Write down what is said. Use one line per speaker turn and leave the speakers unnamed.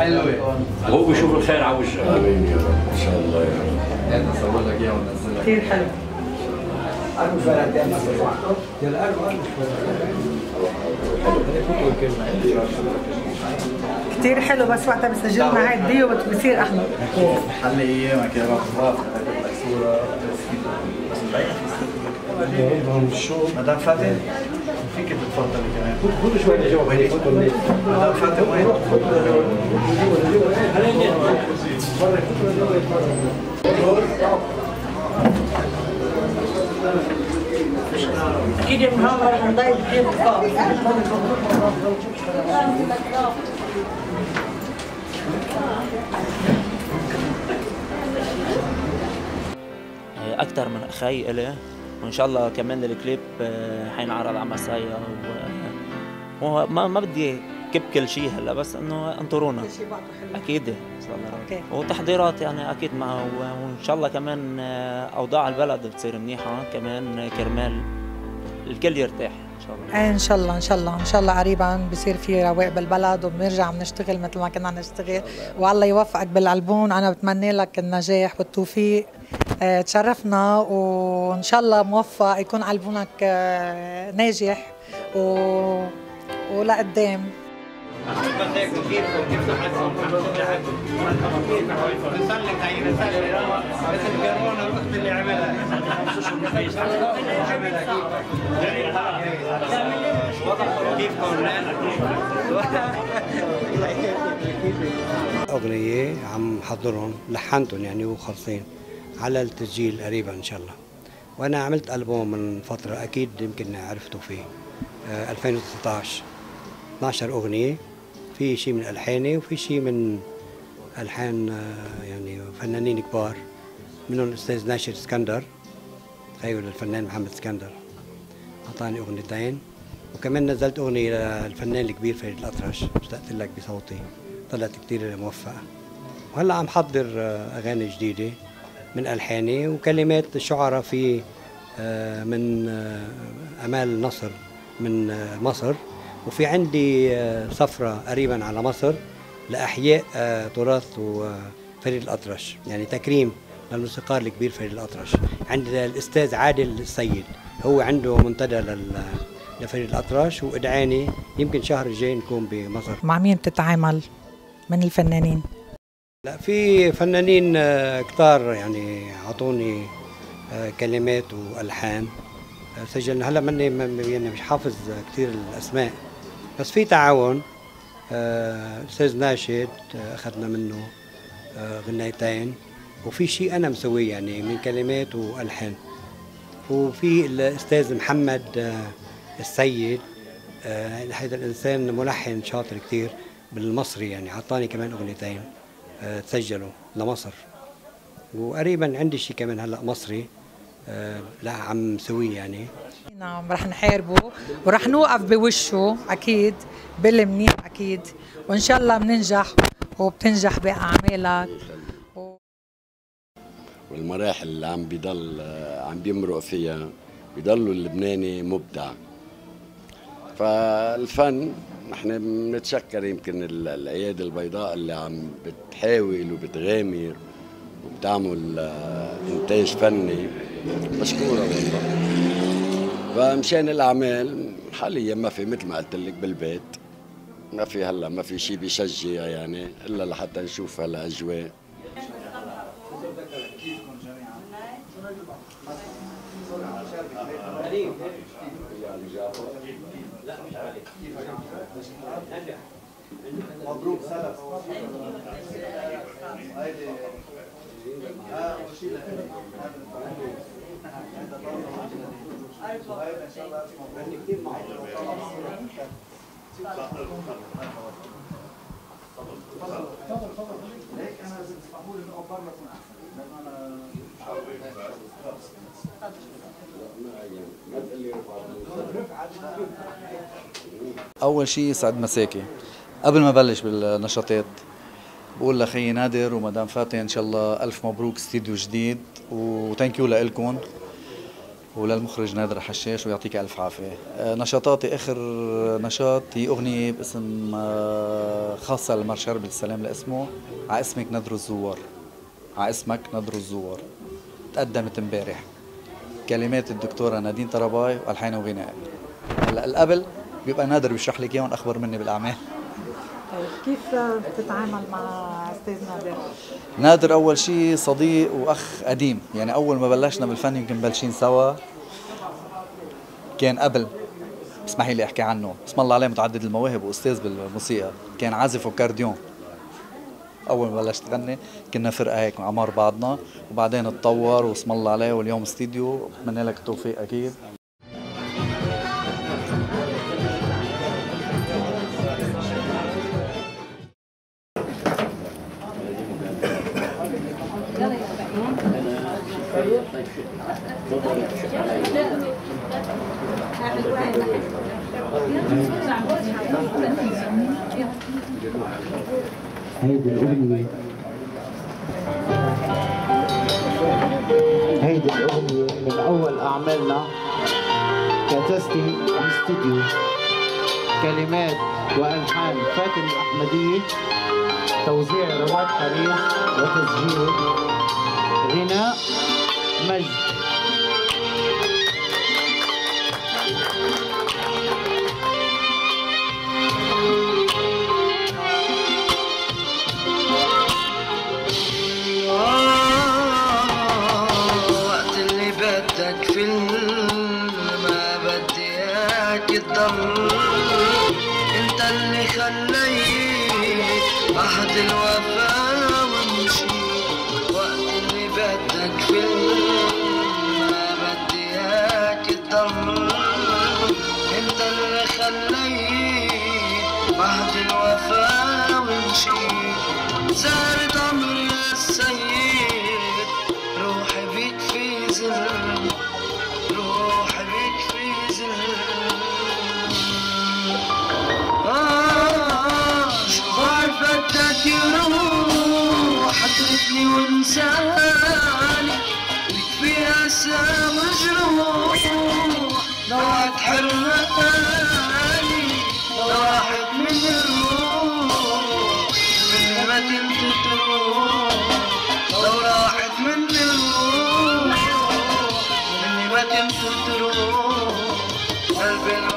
حلوه
وهو بيشوف الخير على وجهه.
امين يا رب ان شاء الله يا رب.
انا اصور لك اياه وننزل لك
كثير حلو. كثير حلو، بس وقتها بسجل معي الديو بصير احلى.
حلي ايامك يا رب. اخذ لك صوره بس مبين مدام فاتن فيك تتفضلي كمان.
خذوا شوي لجوا هيك.
مدام فاتن وين؟
اكيد النهارده رح نضيف كثير خفاف.
اكثر من اخي الي، وان شاء الله كمان الكليب حينعرض على مسايا وما بدي كب كل شيء هلا، بس انه انطرونا اكيد ان شاء الله. وتحضيرات يعني اكيد معه، وان شاء الله كمان اوضاع البلد بتصير منيحه كمان كرمال الكل يرتاح ان شاء الله.
ان شاء الله ان شاء الله ان شاء الله قريبا بصير في رواق بالبلد وبنرجع بنشتغل مثل ما كنا نشتغل، والله يوفقك بالالبوم. انا بتمنى لك النجاح والتوفيق. تشرفنا وان شاء الله موفق، يكون البومك ناجح ولقدام.
أغنية عم حضرهم لحنتهم يعني وخلصين على التسجيل قريبا إن شاء الله. وأنا عملت ألبوم من فترة أكيد يمكن عرفتوا فيه 2019 12 أغنية، في شيء من ألحاني وفي شيء من ألحان يعني فنانين كبار، منهم الأستاذ ناشد اسكندر، تخيل الفنان محمد اسكندر أعطاني أغنيتين، وكمان نزلت أغنية للفنان الكبير فريد الأطرش اشتقت لك بصوتي، طلعت كتير موفقة. وهلا عم حضر أغاني جديدة من ألحاني وكلمات الشعراء في من أمال نصر من مصر، وفي عندي سفرة قريبا على مصر لأحياء تراث فريد الأطرش، يعني تكريم للموسيقار الكبير فريد الأطرش. عند الأستاذ عادل السيد، هو عنده منتدى لفريد الأطرش، وإدعاني يمكن شهر الجاي نكون بمصر.
مع مين بتتعامل من الفنانين؟
لا، في فنانين كتار يعني عطوني كلمات والحان سجلنا. هلا ماني يعني مش حافظ كثير الاسماء، بس في تعاون. استاذ ناشد اخذنا منه غنيتين، وفي شيء انا مسويه يعني من كلمات والحان. وفي الاستاذ محمد السيد، هذا الانسان ملحن شاطر كثير بالمصري، يعني عطاني كمان اغنيتين تسجلوا لمصر. وقريبا عندي شيء كمان هلا مصري لا عم سويه يعني.
نعم رح نحاربه ورح نوقف بوشه اكيد بالمنيح اكيد، وان شاء الله بننجح وبتنجح باعمالك.
والمراحل اللي عم بيمرق فيها بيضلوا اللبناني مبدع. فالفن نحن بنتشكر يمكن الايادي البيضاء اللي عم بتحاول وبتغامر وبتعمل انتاج فني مشكوره والله. فمشان الاعمال حاليا ما في، مثل ما قلت لك بالبيت ما في، هلا ما في شيء بيشجع يعني الا لحتى نشوف هالاجواء.
مبروك سلف.
أول شيء يسعد مساكي. قبل ما بلش بالنشاطات بقول لخي نادر ومدام فاتن إن شاء الله ألف مبروك استديو جديد، وثانك يو لإلكم. وللمخرج نادر حشاش ويعطيك ألف عافية. نشاطاتي آخر نشاط هي أغنية باسم خاصة للمارشال بالسلام لاسمه ع اسمك نذر الزوار. ع اسمك نذر الزوار تقدمت امبارح، كلمات الدكتورة نادين طرباي والحان وغناء. هلا القبل بيبقى نادر بيشرح لك اياهم اخبر مني بالاعمال.
طيب كيف بتتعامل مع استاذ نادر؟
نادر اول شيء صديق واخ قديم، يعني اول ما بلشنا بالفن يمكن بلشين سوا، كان قبل اسمحي لي احكي عنه، اسم الله عليه متعدد المواهب واستاذ بالموسيقى، كان عازف وكارديون. اول ما بلشت غني كنا فرقه هيك عمار بعضنا، وبعدين اتطور واسم الله عليه واليوم استديو. بتمنى لك التوفيق اكيد.
هيدي الأغنية من أول أعمالنا كتستي بالاستديو، كلمات وألحان فاتن الأحمدية، توزيع رواد حريص، وتسجيل غناء مجد.
انت اللي خليت عهد الوفا ومشي، وقت اللي بدك فيلم ما بدي اياك تضل. انت اللي خليت عهد الوفا ومشي، زارت عمري يا السيد، روحي بيك في زل، روحي بيك في زل. بدك يروح اتركني وانساني، في اسى مجروح لو هتحرمني، لو راحت من الروح من ما كنت تروح، لو راحت من الروح من ما كنت تروح قلبي